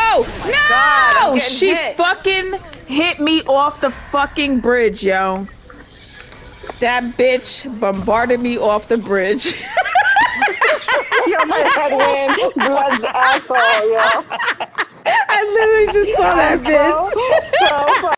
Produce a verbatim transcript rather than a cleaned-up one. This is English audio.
No! No! God, I'm getting She hit. fucking hit me off the fucking bridge, yo. That bitch bombarded me off the bridge. Yo, my head went blood's asshole, yo. I literally just saw that I'm bitch. so, so